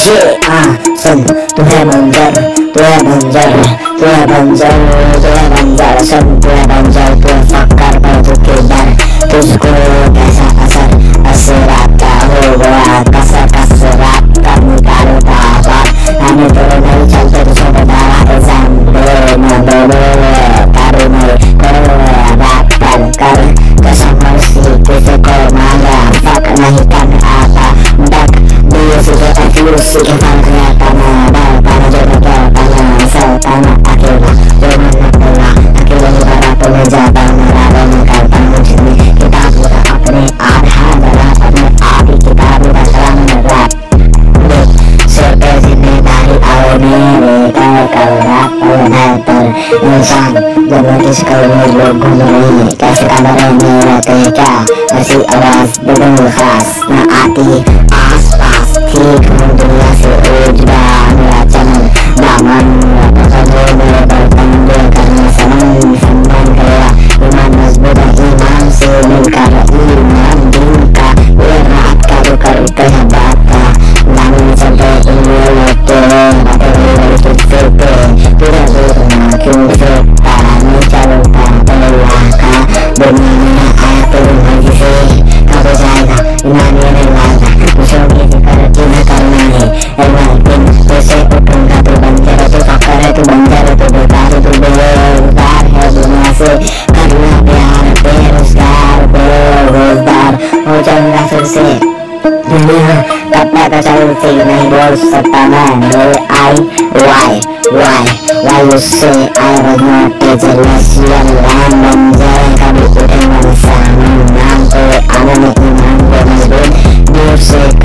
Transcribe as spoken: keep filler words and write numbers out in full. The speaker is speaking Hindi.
ये हाँ सुन, तू है बंजर, तू है बंजर, तू है बंजर, तू है बंजर, सुन तू है बंजर, तू है फक्कर पर तू किधर, तुझको कैसा असर असर आता हो गया, कसर कसर रात कर निकालो बाबा, हमें तो नहीं चलते तुझे बताया एग्जाम दे न बोलो करो नहीं करो बात पर कर कसम मर्सी किसी को मांगा फक नहीं कर आता डक दिए सीधे अक्यूसी के फर्क रहता ना डर पाना जो बता पाना सताना अकेला जो मन न बोला अकेले ही बड़ा तो मैं जाता हूँ रावण में करता हूँ जिंदगी किताब पूरा अपने आधार बना अपने आप ही किताब बदला में रैप सिर पे जिम्मेदारी आओ मेरे कर कर रैप पर बेहतर इंसान जब मैं किसको लोग घूम रही है कैसे कमरे में रहते क्या ऐसी आवाज बिल्कुल खास न आती आस पास ठीक हूँ दुनिया से उजड़ा मेरा चमन दामन पकड़ो मेरे बर्तन दे करने समन सम्मान करेगा ईमान मजबूत है ईमान से मिलकर ईमान दिन का ये रात का जो कर उठे है बात का लाने में चलते इनमें लगते हैं बातें बड़ी बड़ी तुझसे पे पूरा दूर ना क्यों फेंकता नहीं चलता तेरा का दुनिया में आया तेरी मर्जी से कब जाएगा ईमान ये नहीं लाएगा तुझे किसी कर तुम्हें करना है एक दिन कैसे उठूंगा तू बंजर तू फक्कर है तू बंजर तू बेकार तू बेरोजगार है दुनिया से करना प्यार बेरोजगार बेरोजगार हो जाऊंगा फिर से दुनिया कब तक चलती नहीं बोल सकता मैं मेरे आई वाई वाई वाई उससे आई was not a celestial land बंजर कभी उठे मन सामने नाम पे आने में ईमान को मजबूत दूर से